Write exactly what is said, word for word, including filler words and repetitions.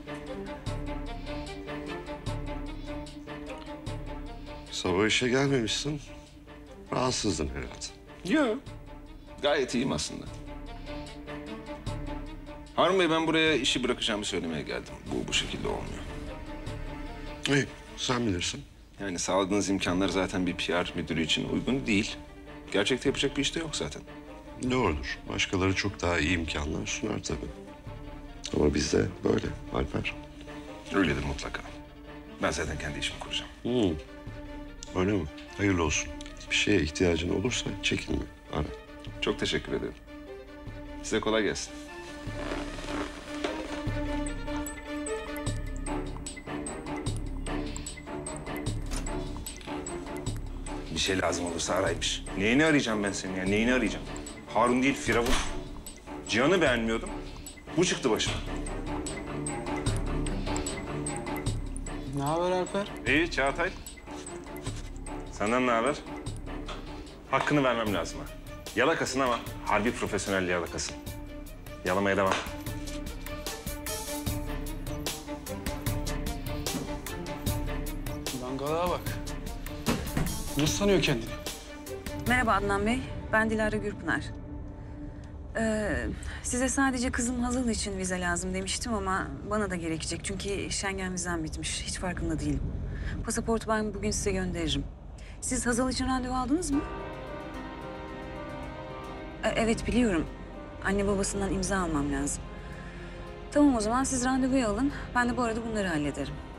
Sabah işe gelmemişsin. Rahatsızdın herhalde. Yok. Gayet iyiyim aslında. Harun Bey, ben buraya işi bırakacağımı söylemeye geldim. Bu bu şekilde olmuyor. İyi, sen bilirsin. Yani sağladığınız imkanlar zaten bir P R müdürü için uygun değil. Gerçekte yapacak bir iş de yok zaten. Doğrudur. Başkaları çok daha iyi imkanlar sunar tabii. Ama bizde böyle Alper. Öyledir mutlaka. Ben zaten kendi işimi kuracağım. Hmm. Öyle mi? Hayırlı olsun. Bir şeye ihtiyacın olursa çekinme, ara. Çok teşekkür ederim. Size kolay gelsin. Bir şey lazım olursa araymış. Neyini arayacağım ben senin ya? Neyini arayacağım? Harun değil, Firavun. Cihan'ı beğenmiyordum. Bu çıktı başıma. Ne haber Alper? İyi Çağatay. Senden ne haber? Hakkını vermem lazım ha. Yalakasın ama harbi profesyonel yalakasın. Yalamaya devam. Dangalığa bak. Nasıl sanıyor kendini? Merhaba Adnan Bey, ben Dilara Gürpınar. Ee, size sadece kızım Hazal için vize lazım demiştim ama bana da gerekecek. Çünkü Schengen vizem bitmiş, hiç farkında değilim. Pasaportu ben bugün size gönderirim. Siz Hazal için randevu aldınız mı? Ee, evet, biliyorum. Anne babasından imza almam lazım. Tamam, o zaman siz randevuyu alın. Ben de bu arada bunları hallederim.